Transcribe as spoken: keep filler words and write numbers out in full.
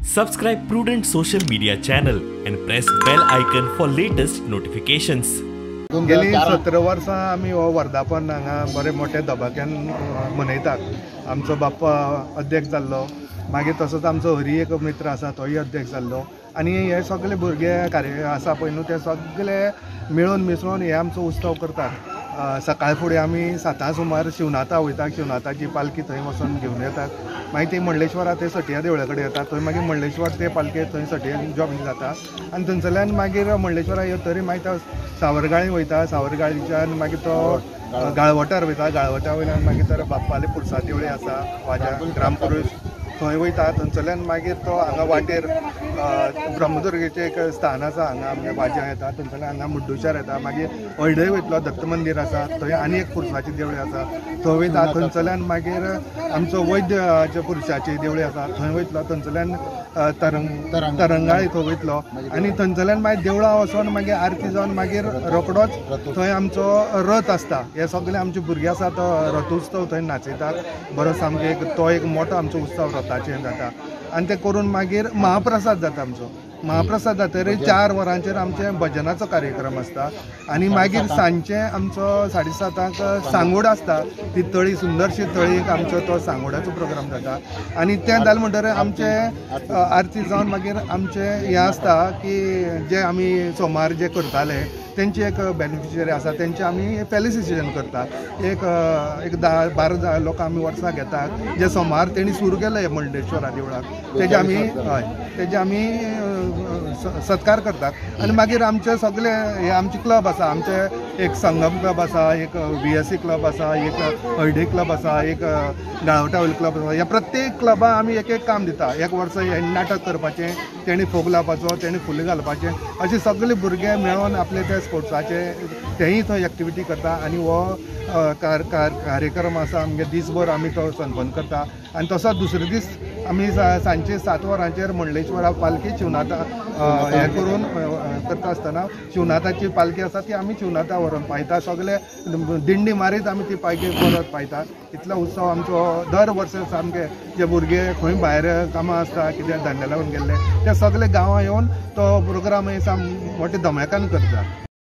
Subscribe Prudent social media channel and press bell icon for latest notifications. गेली सतरा वर्सां आमी हो वर्धापन हांगा बरे मोठे दबाक्यान मनयतात. आमचो बाप्पा अध्यक्ष जाल्लो, मागीर तसोच आमचो हरी एक मित्र आसा तोय अध्यक्ष जाल्लो आनी हे सगळे भुरगे कार्य आसा पळय न्हू ते सगळे मेळून मिसळून हे आमचो उत्सव करतात. सकाळ फुडें आमी सातां सुमार शिवनाथा वयता, शिवनाथाची पालखी थंय वचून घेवन येतात. मागीर ती मंडलेश्वरा ते सटिया देवळा कडेन येतात, थंय मागीर मंडलेश्वर ते पालखे थंय सटिया जॉईन जाता आनी थंयसरल्यान मागीर मंडलेश्वरा येतरी मागीर तो सावरगाळी वयता, सावरगाळीच्यान मागीर तो गाळवटार वयता, गाळवटा वयल्यान मागीर तर बाप्पाले पुरसा देवळी आसा वाजा ग्रामपुरूश थंय वयता. थंयसरल्यान मागीर तो हांगा वाटेर ब्रह्मदुर्गेचें एक स्थान आसा, हांगा आमगे वाजा येता, थंयसरल्यान हांगा मुड्डुशार येता. मागीर हळडय वयतलो दत्त मंदिर आसा, थंय आनी एक पुरसाची देवळी आसा थंय वयता. थंयसरल्यान मागीर आमचो वैद्य पुरुशाची देवळी आसा थंय वयतलो. थंयसरल्यान तरंग तरंगाळी थंय वयतलो आनी थंयसरल्यान मागीर देवळा वचोन मागीर आरती जावन मागीर रोखडोच थंय आमचो रथ आसता. हे सगळे आमचे भुरगे आसा तो रथोत्सव थंय नाचयतात. बरो सामको एक तो एक मोठो आमचो उत्सव रथाचें जाता आनी ते करून मागीर महाप्रसाद जाता. आमचो महाप्रसाद जातकीर चार वरांचेर आमचे भजनाचो कार्यक्रम आसता आनी मागीर सांजचे आमचो साडे सातांक सांगोड आसता. ती तळी सुंदरशी तळीक आमचो तो सांगोडाचो प्रोग्राम जाता आनी तें जालें म्हणटकीर आमचे आरती जावन मागीर आमचे हें आसता की जे आमी सोमार जे करताले तेंचे एक बेनिफिशियरी आसा तेंचे आमी फेलिसिटेशन करता. एक एक धा बारा लोक आमी वर्सां घेतात जे सोमार तेणी सुरू केले मंडलेश्वरा देवळाक, तेजे आमी हय तेजे आमी सत्कार करतात आनी मागीर आमचे सगळे हे आमचे क्लब आसा. आमचे एक संगम क्लब आसा, एक व्ही एस सी क्लब आसा, एक हळडे क्लब आसा, एक गाळवटा क्लब आसा. ह्या प्रत्येक क्लबा आमी एक एक काम दिता. एक वर्स हे नाटक करपाचें, तेणी फोग लावपाचो, तेणी फुलां घालपाचें, अशे सगळे भुरगे मेळोन आपले ते स्पोर्ट्साचे तेंय थंय एक्टिविटी करता आनी हो कार कार्यक्रम आसा आमगे दिसभर आमी तो संपन्न करता. आनी तसोच दुसरे दीस आमी सांजचे सात वरांचेर मंडलेश्वरा पालखी शिवनाथा हे करून करता आसतना शिवनाथाची पालखी आसा ती आमी शिवनाथा व्हरून पायता. सगळे दिंडी मारीत आमी ती पालखी परत पायता. इतलो उत्सव आमचो दर वर्सा सामके जे भुरगे खंय भायर कामां आसता कितें धंद्या लागून गेल्ले ते सगळे गांवां येवन तो प्रोग्राम साम मोठे धमाक्यान करता.